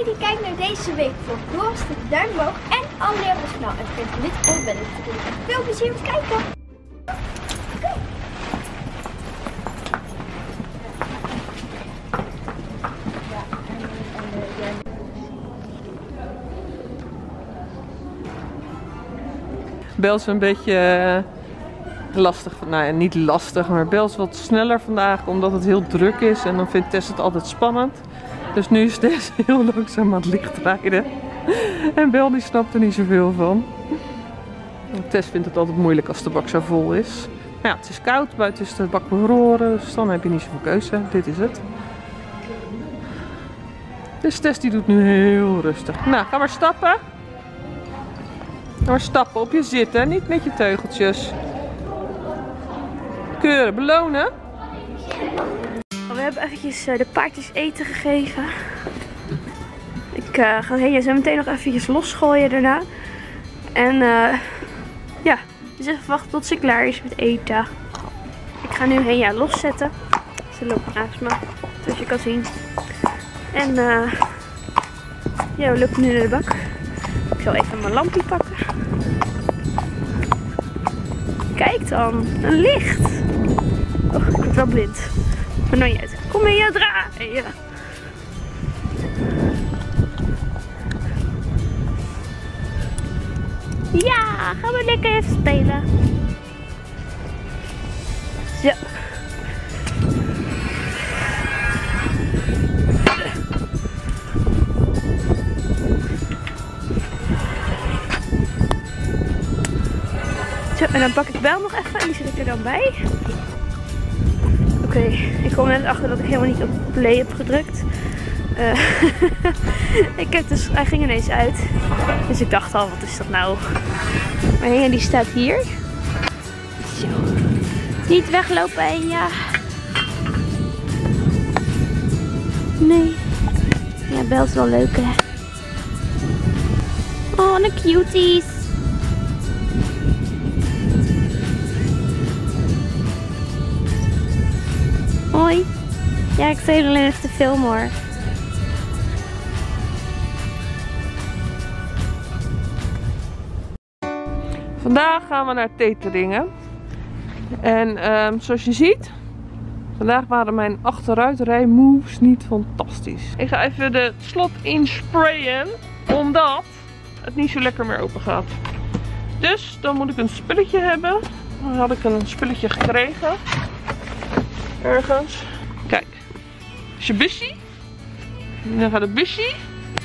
die kijkt naar deze week voor Doris, de duim omhoog en abonneer op ons kanaal. En vergeet niet te bellen natuurlijk. Veel plezier met kijken! Bel is een beetje lastig. Nou ja, niet lastig, maar Bel is wat sneller vandaag omdat het heel druk is. En dan vindt Tess het altijd spannend. Dus nu is Tess heel langzaam aan het licht rijden. En Bel die snapt er niet zoveel van. Tess vindt het altijd moeilijk als de bak zo vol is. Maar ja, het is koud, buiten is de bak bevroren. Dus dan heb je niet zoveel keuze. Dit is het. Dus Tess die doet nu heel rustig. Nou, ga maar stappen. Ga maar stappen op je zitten, niet met je teugeltjes. Keuren, belonen. We hebben eventjes de paardjes eten gegeven. Ik ga Henja zo meteen nog eventjes losgooien daarna. En ja, dus even wachten tot ze klaar is met eten. Ik ga nu Henja loszetten. Ze loopt naast me, zoals je kan zien. En ja, we lopen nu naar de bak. Ik zal even mijn lampje pakken. Kijk dan, een licht. Oh, ik word wel blind. Maar nou niet uit. Kom hier draaien. Ja, gaan we lekker even spelen. Zo. Zo, en dan pak ik Bel nog even en die zet ik er dan bij. Oké, ik kom net achter dat ik helemaal niet op play heb gedrukt. Hij ging ineens uit. Dus ik dacht al, wat is dat nou? Maar Henja die staat hier. Zo. Niet weglopen, Henja. Nee. Ja, Bel is wel leuk, hè. Oh, een cuties. Hoi. Ja, ik zei alleen even te filmen hoor. Vandaag gaan we naar Teteringen. En zoals je ziet, vandaag waren mijn achteruitrij moves niet fantastisch. Ik ga even de slot insprayen, omdat het niet zo lekker meer open gaat. Dus dan moet ik een spulletje hebben. Dan had ik een spulletje gekregen. Ergens. Kijk. Is je busje. Dan gaat het busje.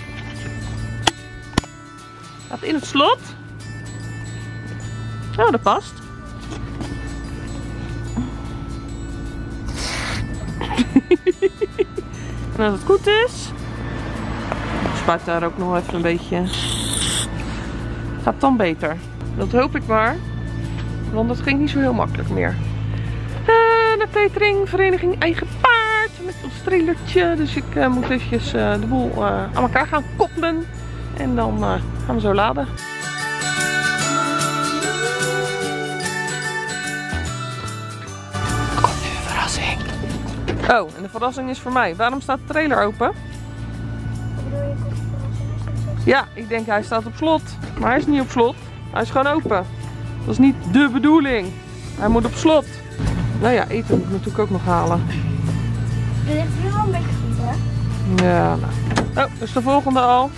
Gaat in het slot. Oh, dat past. En als het goed is, spuit daar ook nog even een beetje. Gaat dan beter. Dat hoop ik maar. Want dat ging niet zo heel makkelijk meer. De Tetering, vereniging Eigen Paard. Met ons trailertje. Dus ik moet eventjes de boel aan elkaar gaan koppelen. En dan gaan we zo laden. Oh, en de verrassing is voor mij. Waarom staat de trailer open? Ja, ik denk hij staat op slot. Maar hij is niet op slot. Hij is gewoon open. Dat is niet de bedoeling. Hij moet op slot. Nou ja, eten moet ik natuurlijk ook nog halen. Dit ligt hier wel een beetje goed, hè? Ja, nou. Oh, dus de volgende al.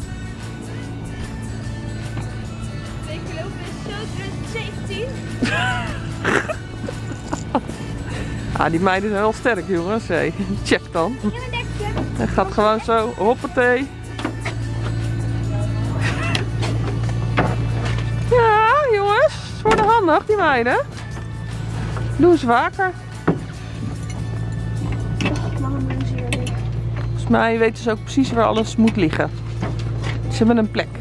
Ik geloof in zo 2017. Ah, die meiden zijn wel sterk, jongens. Hey, check dan. Hij gaat gewoon zo, hoppatee. Ja, jongens. Ze worden handig, die meiden. Doe ze vaker. Volgens mij weten ze ook precies waar alles moet liggen. Ze hebben een plek.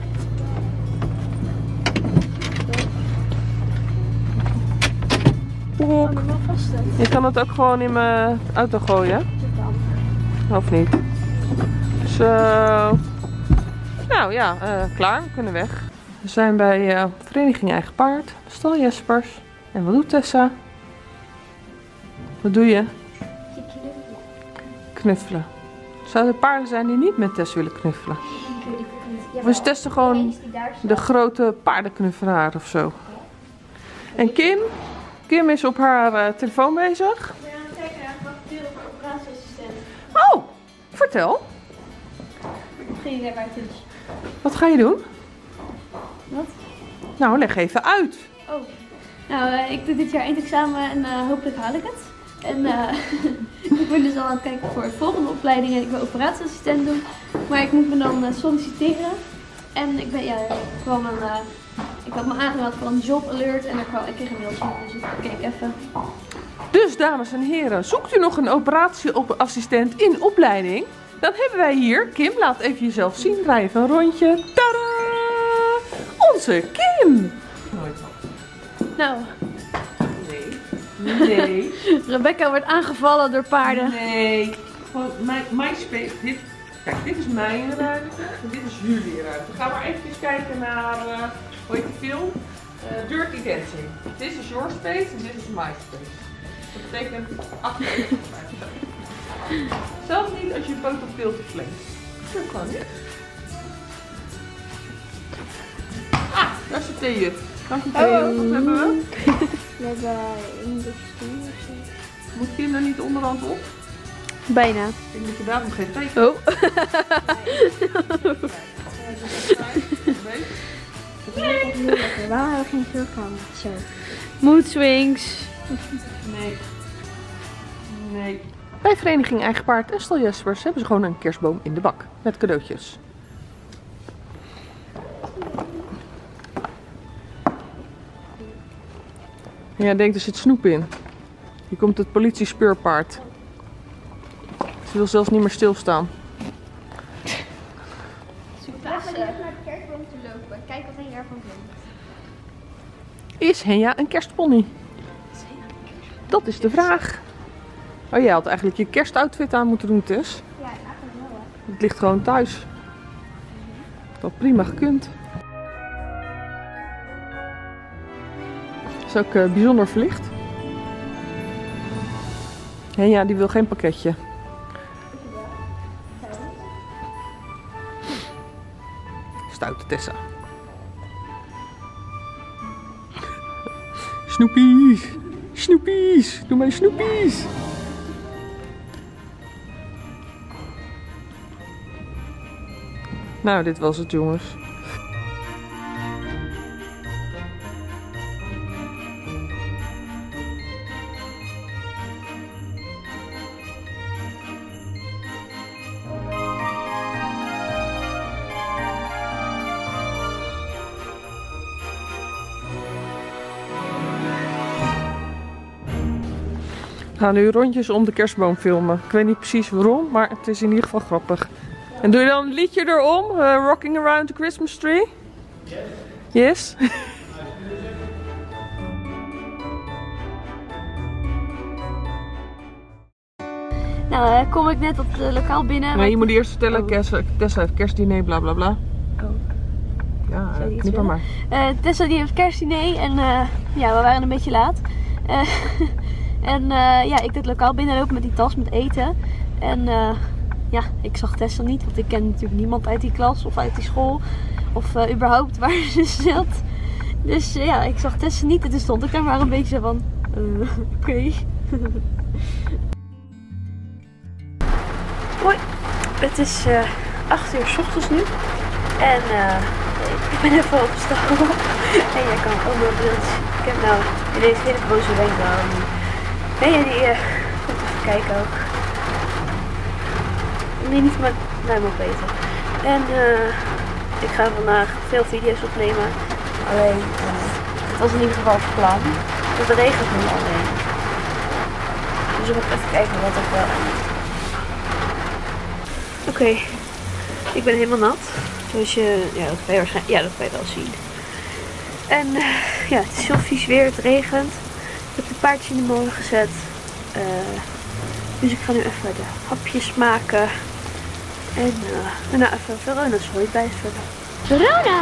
Ook. Je kan het ook gewoon in mijn auto gooien. Of niet? Zo. Nou ja, klaar. We kunnen weg. We zijn bij Vereniging Eigen Paard. Stal Jespers. En wat doet Tessa? Wat doe je? Knuffelen. Zouden er paarden zijn die niet met Tess willen knuffelen? Ik weet het niet. Ja, Of is Tess gewoon die daar staat. de grote paardenknuffelaar of zo? En Kim? Kim is op haar telefoon bezig. Ik ben aan het kijken naar een vacature voor operatieassistent. Oh, vertel. Geen idee waar het is. Wat ga je doen? Wat? Nou, leg even uit. Oh. Nou, ik doe dit jaar eindexamen en hopelijk haal ik het. En ik ben dus al aan het kijken voor de volgende opleiding en ik wil operatieassistent doen. Maar ik moet me dan solliciteren. En ik ben, ja, ik had me aangemeld voor een job alert en ik kreeg een mailtje. Dus ik kijk even. Dus, dames en heren, zoekt u nog een operatieassistent in opleiding? Dan hebben wij hier, Kim, laat even jezelf zien, draai even een rondje. Tadaa! Onze Kim! Nou, Nee. Rebecca wordt aangevallen door paarden. Nee. Gewoon mijn space. Kijk, dit is mijn ruimte en dit is jullie ruimte. Ga maar even kijken naar, hoe heet die film? Dirty Dancing. This is your space en this is my space. Dat betekent achter. Zelfs niet als je foto veel te flex. Dat kan niet. Ah, daar is de theejut. Dank u Theo. Wat hebben we? We hebben industrie of zo. Moet Kim er niet onderhand op? Bijna. Ik denk dat je daarom geen thee. Oh. Waarom hebben we geen vuurkamer? Zo. Mood swings. Nee. Nee. Bij Vereniging Eigen Paard en Stal Jespers hebben ze gewoon een kerstboom in de bak. Met cadeautjes. Ja, ik denk er zit snoep in. Hier komt het politiespeurpaard. Ze wil zelfs niet meer stilstaan. Laten we naar de kerstboom te lopen. Kijk wat hij ervan vindt. Is Henja een kerstpony? Dat is de vraag. Oh, jij had eigenlijk je kerstoutfit aan moeten doen, Tess. Ja, eigenlijk wel hè. Het ligt gewoon thuis. Dat prima gekund. Is ook bijzonder verlicht. Henja, die wil geen pakketje. Stoute Tessa. Snoepies! Snoepies! Doe mij snoepies! Nou, dit was het, jongens. We gaan nu rondjes om de kerstboom filmen. Ik weet niet precies waarom, maar het is in ieder geval grappig. En doe je dan een liedje erom? Rocking Around the Christmas Tree? Yes? Nou, kom ik net op het lokaal binnen. Nee, je moet eerst vertellen, Oh. Tessa heeft kerstdiner, bla bla bla. Oh. Ja, Zou je iets knip er maar. Tessa die heeft kerstdiner en ja, we waren een beetje laat. En ja, ik dit lokaal binnenlopen met die tas met eten. En ja, ik zag Tessa niet, want ik ken natuurlijk niemand uit die klas of uit die school. Of überhaupt waar ze zat. Dus ja, ik zag Tessa niet en toen stond ik daar maar een beetje van, oké. Hoi, het is 8 uur 's ochtends nu. En ik ben even opgestaan. En jij kan ook nog beeld. Ik heb nou ineens hele boze wenkbrauwen nu. Ben jij die moet even kijken ook. Nee, niet maar naar me beter. En ik ga vandaag veel video's opnemen. Alleen, het was in ieder geval het plan. Het regent nu alleen. Dus ik moet even kijken wat ik wel. Oké, ik ben helemaal nat. Zoals je, ja, dat kan je waarschijnlijk, ja, dat kan je wel zien. En ja, het is heel vies weer, het regent. Ik heb de paardjes in de molen gezet. Dus ik ga nu even de hapjes maken. En daarna even Verona's hooi bijvullen. Verona!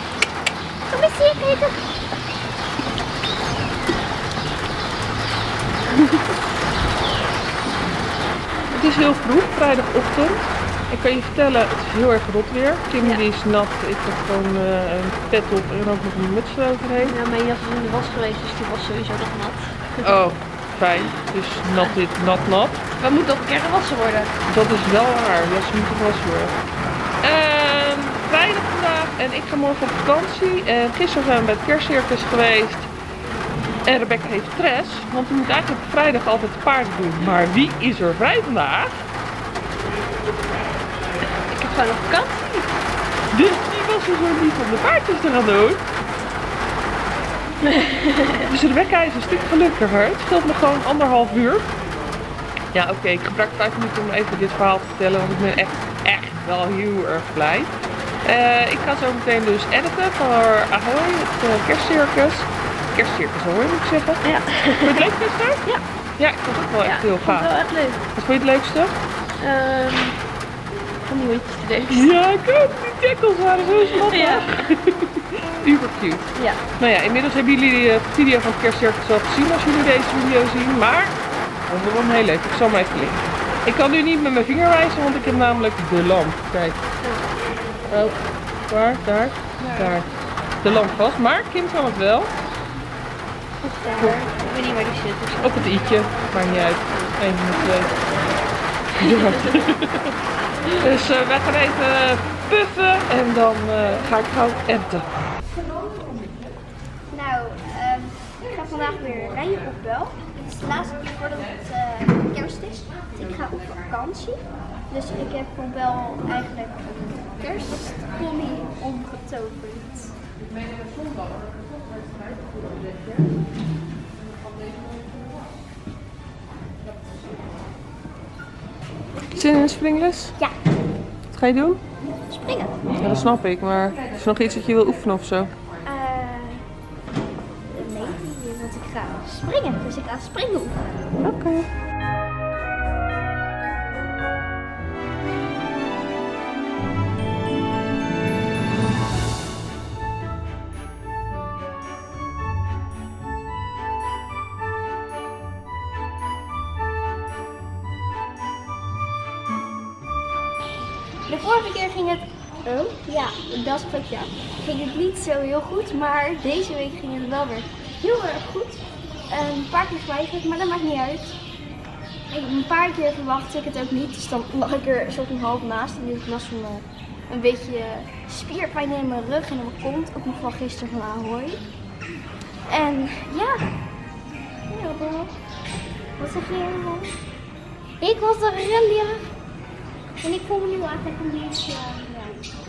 Kom eens hier kijken. Het is heel vroeg, vrijdagochtend. Ik kan je vertellen, het is heel erg rot weer. Kim die is nat, ik heb gewoon een pet op en ook nog een muts eroverheen. Ja, mijn jas is in de was geweest, dus die was sowieso nog nat. Oh, fijn. Dus nat dit, nat. We moeten ook een keer gewassen worden. Dat is wel waar, ja, ze moeten gewassen worden. Vrijdag vandaag en ik ga morgen op vakantie. En gisteren zijn we bij het kerstcircus geweest. En Rebecca heeft stress, want we moeten eigenlijk op vrijdag altijd paarden doen. Maar wie is er vrij vandaag? Ik heb gewoon nog vakantie. Dus die was er zo niet om de paardjes te gaan doen. Dus Rebecca is een stuk gelukkiger. Het scheelt me gewoon 1,5 uur. Ja, oké, ik gebruik 5 minuten om even dit verhaal te vertellen, want ik ben echt wel heel erg blij. Ik ga zo meteen dus editen voor Ahoy, het kerstcircus. Kerstcircus Ahoy moet ik zeggen. Ja. Vond je het leuk gisteren? Ja. Ja, ik vond het ook wel echt heel gaaf. Dat is wel echt leuk. Wat vond je het leukste? Van die hondjes te doen. Ja, ik ook. Die tackles waren zo schattig. Ja. Uber cute. Ja. Nou ja, inmiddels hebben jullie de video van het kerstcircus al gezien als jullie deze video zien. Maar dat is wel heel leuk. Ik zal hem even linken. Ik kan nu niet met mijn vinger wijzen, want ik heb namelijk de lamp. Kijk. Oh, waar? Daar. Daar. De lamp vast. Maar Kim kan het wel. Ik weet niet waar die zit. Dus. Op het i'tje. Maakt niet uit. 1 van de 2. Ja. Dus wij gaan even puffen en dan ga ik gauw editen. Nou, ik ga vandaag weer rijden op Belg. Het is de laatste keer voordat het kerst is. Ik ga op vakantie. Dus ik heb voor Bel eigenlijk een kerstpony omgetoverd. Zin in een springles? Ja, Wat ga je doen? springen. Ja, dat snap ik, maar is er nog iets dat je wil oefenen of zo? Nee, want ik ga springen. Dus ik ga springen oefenen. Oké. De vorige keer ging het... Oh, ja, dat is ook ja. Ging het niet zo heel goed, maar deze week ging het wel weer heel erg goed. Een paar keer geweigerd, maar dat maakt niet uit. Een paar keer verwachtte ik het ook niet, dus dan lag ik er soort van half naast. En nu heb ik last van een beetje spierpijn in mijn rug en in mijn kont, ook nog van gisteren van Ahoy. En ja, wat zeg je helemaal? Ik was de rendier. En ik voel me nu eigenlijk een beetje, ja.